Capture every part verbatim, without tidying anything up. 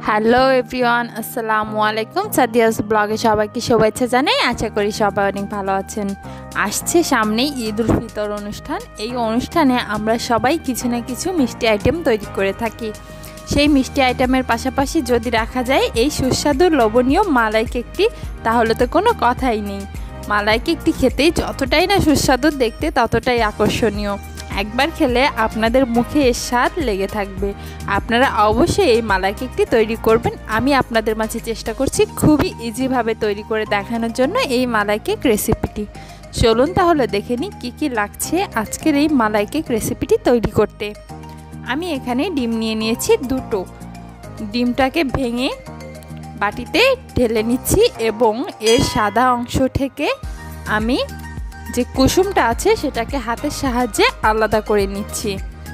Hello everyone, আসসালামু আলাইকুম। সাদিয়াস ব্লগে সবাইকে শুভেচ্ছা জানাই। আশা করি সবাই অনেক ভালো আছেন। আসছে সামনেই ঈদ উল ফিতর অনুষ্ঠান। এই অনুষ্ঠানে আমরা সবাই কিছু না কিছু মিষ্টি আইটেম তৈরি করে থাকি। সেই মিষ্টি আইটেমের পাশাপাশি যদি রাখা যায় এই সুস্বাদু লবণীয় মালাই কেকটি, তাহলে তো কোনো কথাই নেই। মালাই কেকটি খেতে যতটাই না সুস্বাদু, দেখতে ততটাই আকর্ষণীয়। একবার খেলে আপনাদের মুখে এর স্বাদ লেগে থাকবে। আপনারা অবশ্যই এই মালাই কেকটি তৈরি করবেন। আমি আপনাদের মাঝে চেষ্টা করছি খুবই ইজিভাবে তৈরি করে দেখানোর জন্য এই মালাই কেক রেসিপিটি। চলুন তাহলে দেখে নিই কী কী লাগছে আজকের এই মালাই কেক রেসিপিটি তৈরি করতে। আমি এখানে ডিম নিয়ে নিয়েছি দুটো। ডিমটাকে ভেঙে বাটিতে ঢেলে নিচ্ছি এবং এর সাদা অংশ থেকে আমি যে কুসুমটা আছে সেটাকে হাতের সাহায্যে আলাদা করে নিচ্ছি।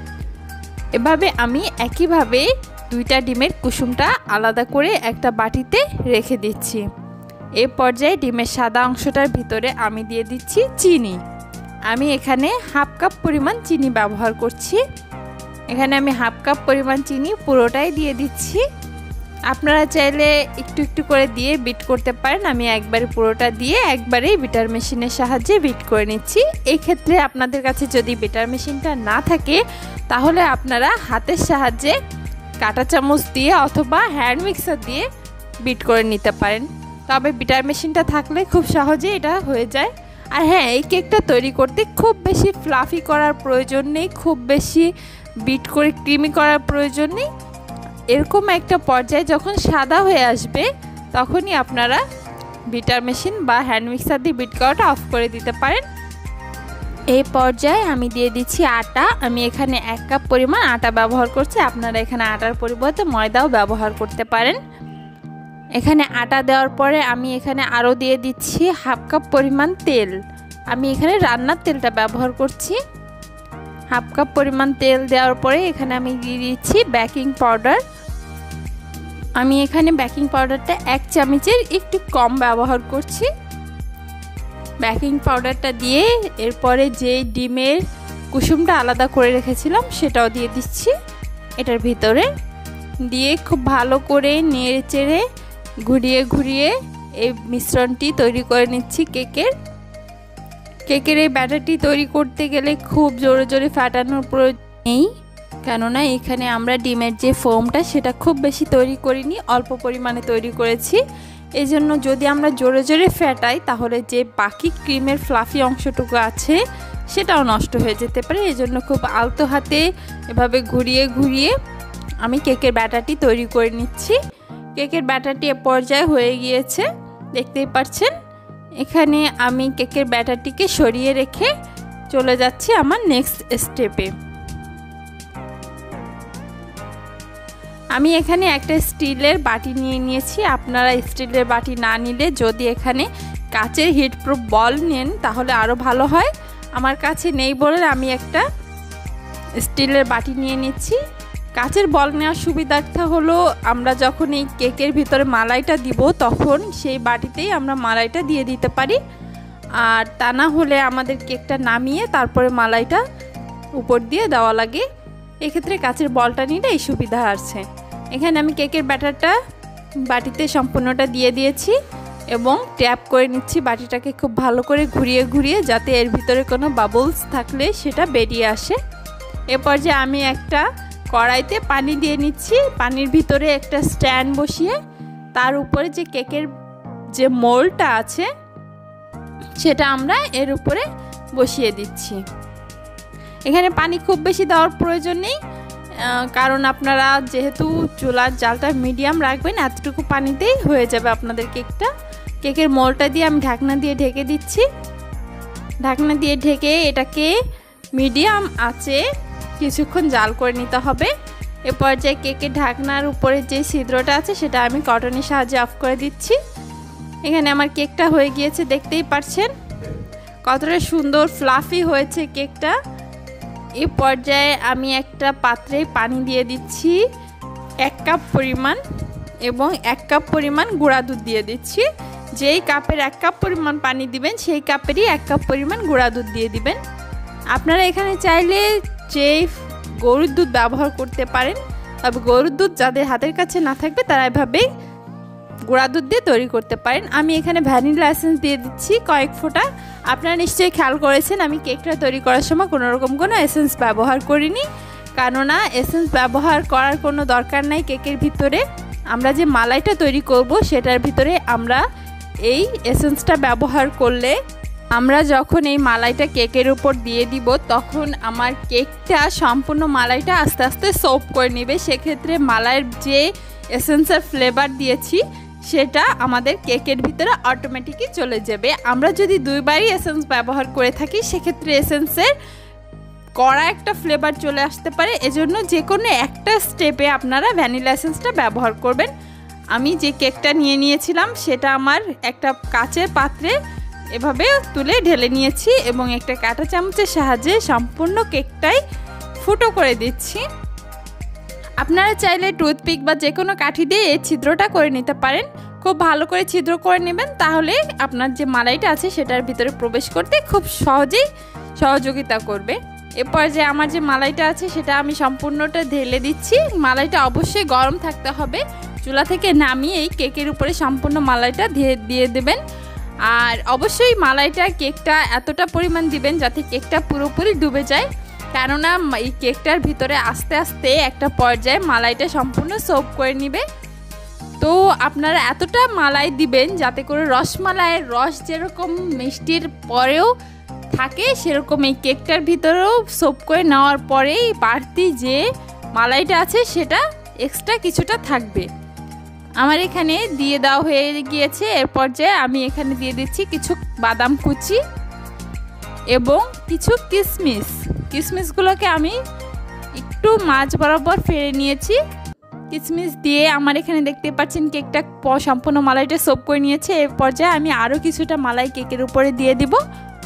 এভাবে আমি একইভাবে দুইটা ডিমের কুসুমটা আলাদা করে একটা বাটিতে রেখে দিচ্ছি। এই পর্যায়ে ডিমের সাদা অংশটার ভিতরে আমি দিয়ে দিচ্ছি চিনি। আমি এখানে হাফ কাপ পরিমাণ চিনি ব্যবহার করছি। এখানে আমি হাফ কাপ পরিমাণ চিনি পুরোটাই দিয়ে দিচ্ছি। আপনারা চাইলে একটু একটু করে দিয়ে বিট করতে পারেন। আমি একবারে পুরোটা দিয়ে একবারেই বিটার মেশিনের সাহায্যে বিট করে নিচ্ছি। এই ক্ষেত্রে আপনাদের কাছে যদি বিটার মেশিনটা না থাকে তাহলে আপনারা হাতের সাহায্যে কাঁটা চামচ দিয়ে অথবা হ্যান্ড মিক্সার দিয়ে বিট করে নিতে পারেন। তবে বিটার মেশিনটা থাকলে খুব সহজে এটা হয়ে যায়। আর হ্যাঁ, এই কেকটা তৈরি করতে খুব বেশি ফ্লাফি করার প্রয়োজন নেই, খুব বেশি বিট করে ক্রিমি করার প্রয়োজন নেই। এরকম একটা পর্যায়ে যখন সাদা হয়ে আসবে তখনই আপনারা বিটার মেশিন বা হ্যান্ড মিক্সার দিয়ে বিট করাটা অফ করে দিতে পারেন। এই পর্যায়ে আমি দিয়ে দিচ্ছি আটা। আমি এখানে এক কাপ পরিমাণ আটা ব্যবহার করছি। আপনারা এখানে আটার পরিবর্তে ময়দাও ব্যবহার করতে পারেন। এখানে আটা দেওয়ার পরে আমি এখানে আরও দিয়ে দিচ্ছি হাফ কাপ পরিমাণ তেল। আমি এখানে রান্নার তেলটা ব্যবহার করছি। হাফ কাপ পরিমাণ তেল দেওয়ার পরে এখানে আমি দিয়ে দিচ্ছি বেকিং পাউডার। আমি এখানে বেকিং পাউডারটা এক চামচের একটু কম ব্যবহার করছি। বেকিং পাউডারটা দিয়ে এরপরে যে ডিমের কুসুমটা আলাদা করে রেখেছিলাম সেটাও দিয়ে দিচ্ছি এটার ভিতরে। দিয়ে খুব ভালো করে নেড়ে চেড়ে ঘুরিয়ে ঘুরিয়ে এই মিশ্রণটি তৈরি করে নিচ্ছি কেকের। কেকের এই ব্যাটারটি তৈরি করতে গেলে খুব জোরে জোরে ফাটানোর প্রয়োজন নেই, কেননা এখানে আমরা ডিমের যে ফোমটা সেটা খুব বেশি তৈরি করিনি, অল্প পরিমাণে তৈরি করেছি। এই জন্য যদি আমরা জোরে জোরে ফ্যাটাই তাহলে যে বাকি ক্রিমের ফ্লাফি অংশটুকু আছে সেটাও নষ্ট হয়ে যেতে পারে। এই জন্য খুব আলতো হাতে এভাবে ঘুরিয়ে ঘুরিয়ে আমি কেকের ব্যাটারটি তৈরি করে নিচ্ছি। কেকের ব্যাটারটি এ পর্যায়ে হয়ে গিয়েছে, দেখতেই পাচ্ছেন। এখানে আমি কেকের ব্যাটারটিকে সরিয়ে রেখে চলে যাচ্ছি আমার নেক্সট স্টেপে। আমি এখানে একটা স্টিলের বাটি নিয়ে নিয়েছি। আপনারা স্টিলের বাটি না নিলে যদি এখানে কাচের হিটপ্রুফ বল নেন তাহলে আরও ভালো হয়। আমার কাছে নেই বলে আমি একটা স্টিলের বাটি নিয়ে নিচ্ছি। কাচের বল নেওয়ার সুবিধাটা হলো আমরা যখন এই কেকের ভিতরে মালাইটা দিব তখন সেই বাটিতেই আমরা মালাইটা দিয়ে দিতে পারি। আর তা না হলে আমাদের কেকটা নামিয়ে তারপরে মালাইটা উপর দিয়ে দেওয়া লাগে। এক্ষেত্রে কাচের বলটা নিলে এই সুবিধা আছে। এখানে আমি কেকের ব্যাটারটা বাটিতে সম্পূর্ণটা দিয়ে দিয়েছি এবং ট্যাপ করে নিচ্ছি বাটিটাকে খুব ভালো করে ঘুরিয়ে ঘুরিয়ে, যাতে এর ভিতরে কোনো বাবলস থাকলে সেটা বেরিয়ে আসে। এ পর্যায়ে আমি একটা কড়াইতে পানি দিয়ে নিচ্ছি। পানির ভিতরে একটা স্ট্যান্ড বসিয়ে তার উপরে যে কেকের যে মোল্ডটা আছে সেটা আমরা এর উপরে বসিয়ে দিচ্ছি। এখানে পানি খুব বেশি দেওয়ার প্রয়োজন নেই, কারণ আপনারা যেহেতু চুলার জালটা মিডিয়াম রাখবেন এতটুকু পানিতেই হয়ে যাবে আপনাদের কেকটা। কেকের মোল্ডটা দিয়ে আমি ঢাকনা দিয়ে ঢেকে দিচ্ছি। ঢাকনা দিয়ে ঢেকে এটাকে মিডিয়াম আঁচে কিছুক্ষণ জাল করে নিতে হবে। এ পর্যায়ে কেকের ঢাকনার উপরে যে ছিদ্রটা আছে সেটা আমি কটনের সাহায্যে অফ করে দিচ্ছি। এখানে আমার কেকটা হয়ে গিয়েছে, দেখতেই পাচ্ছেন কতটা সুন্দর ফ্লাফি হয়েছে কেকটা। এই পর্যায়ে আমি একটা পাত্রে পানি দিয়ে দিচ্ছি এক কাপ পরিমাণ এবং এক কাপ পরিমাণ গুঁড়া দুধ দিয়ে দিচ্ছি। যেই কাপের এক কাপ পরিমাণ পানি দিবেন সেই কাপেরই এক কাপ পরিমাণ গুঁড়া দুধ দিয়ে দিবেন। আপনারা এখানে চাইলে যে গরুর দুধ ব্যবহার করতে পারেন, তবে গরুর দুধ যাদের হাতের কাছে না থাকবে তারা এভাবেই গুঁড়া দুধ দিয়ে তৈরি করতে পারেন। আমি এখানে ভ্যানিলা এসেন্স দিয়ে দিচ্ছি কয়েক ফোঁটা। আপনারা নিশ্চয়ই খেয়াল করেছেন আমি কেকটা তৈরি করার সময় কোনো রকম কোনো এসেন্স ব্যবহার করিনি, কেননা এসেন্স ব্যবহার করার কোনো দরকার নাই। কেকের ভিতরে আমরা যে মালাইটা তৈরি করব সেটার ভিতরে আমরা এই এসেন্সটা ব্যবহার করলে আমরা যখন এই মালাইটা কেকের উপর দিয়ে দিব তখন আমার কেকটা সম্পূর্ণ মালাইটা আস্তে আস্তে সোপ করে নেবে। সেক্ষেত্রে মালাইয়ের যে এসেন্সের ফ্লেভার দিয়েছি সেটা আমাদের কেকের ভিতরে অটোমেটিকই চলে যাবে। আমরা যদি দুইবারই এসেন্স ব্যবহার করে থাকি সেক্ষেত্রে এসেন্সের কড়া একটা ফ্লেভার চলে আসতে পারে। এজন্য যে কোনো একটা স্টেপে আপনারা ভ্যানিলা এসেন্সটা ব্যবহার করবেন। আমি যে কেকটা নিয়ে নিয়েছিলাম সেটা আমার একটা কাচের পাত্রে এভাবে তুলে ঢেলে নিয়েছি এবং একটা কাঁটা চামচের সাহায্যে সম্পূর্ণ কেকটাই ফুটো করে দিচ্ছি। আপনারা চাইলে টুথপিক বা যে কোনো কাঠি দিয়ে এই ছিদ্রটা করে নিতে পারেন। খুব ভালো করে ছিদ্র করে নেবেন, তাহলে আপনার যে মালাইটা আছে সেটার ভিতরে প্রবেশ করতে খুব সহজেই সহযোগিতা করবে। এরপর যে আমার যে মালাইটা আছে সেটা আমি সম্পূর্ণটা ঢেলে দিচ্ছি। মালাইটা অবশ্যই গরম থাকতে হবে। চুলা থেকে নামিয়ে এই কেকের উপরে সম্পূর্ণ মালাইটা দিয়ে দেবেন। আর অবশ্যই মালাইটা কেকটা এতটা পরিমাণ দিবেন যাতে কেকটা পুরোপুরি ডুবে যায়, কেননা এই কেকটার ভিতরে আস্তে আস্তে একটা পর্যায়ে মালাইটা সম্পূর্ণ সোপ করে নেবে। তো আপনারা এতটা মালাই দিবেন যাতে করে রসমালাইয়ের রস যেরকম মিষ্টির পরেও থাকে সেরকম এই কেকটার ভিতরেও সোপ করে নেওয়ার পরেই বাড়তি যে মালাইটা আছে সেটা এক্সট্রা কিছুটা থাকবে। আমার এখানে দিয়ে দেওয়া হয়ে গিয়েছে। এর পর্যায়ে আমি এখানে দিয়ে দিচ্ছি কিছু বাদাম কুচি এবং কিছু কিশমিশ। কিশমিশগুলোকে আমি একটু মাঝ বরাবর ফেলে নিয়েছি। কিশমিশ দিয়ে আমার এখানে দেখতে পাচ্ছেন কেকটা সম্পূর্ণ মালাইটা সোপ করে নিয়েছে। এর পর্যায়ে আমি আরও কিছুটা মালাই কেকের উপরে দিয়ে দিব।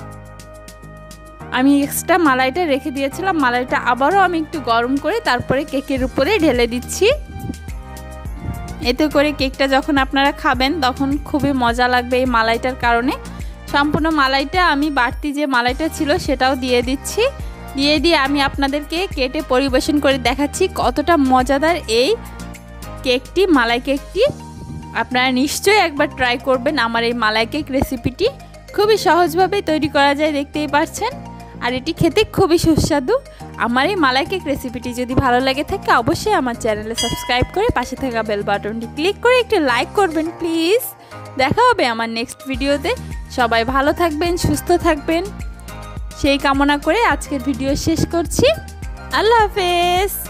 আমি এক্সট্রা মালাইটা রেখে দিয়েছিলাম, মালাইটা আবারও আমি একটু গরম করে তারপরে কেকের উপরে ঢেলে দিচ্ছি। এতে করে কেকটা যখন আপনারা খাবেন তখন খুবই মজা লাগবে এই মালাইটার কারণে। সম্পূর্ণ মালাইটা আমি বাড়তি যে মালাইটা ছিল সেটাও দিয়ে দিচ্ছি। দিয়ে দিয়ে আমি আপনাদেরকে কেটে পরিবেশন করে দেখাচ্ছি কতটা মজাদার এই কেকটি, মালাই কেকটি। আপনারা নিশ্চয়ই একবার ট্রাই করবেন আমার এই মালাই কেক রেসিপিটি। খুবই সহজভাবে তৈরি করা যায়, দেখতেই পাচ্ছেন, আর এটি খেতে খুবই সুস্বাদু। আমার এই মালাই কেক রেসিপিটি যদি ভালো লাগে থাকে অবশ্যই আমার চ্যানেলে সাবস্ক্রাইব করে পাশে থাকা বেল বাটনটি ক্লিক করে একটু লাইক করবেন প্লিজ। দেখা হবে আমার নেক্সট ভিডিওতে। সবাই ভালো থাকবেন, সুস্থ থাকবেন সেই কামনা করে আজকের ভিডিও শেষ করছি। আল্লাহ হাফেজ।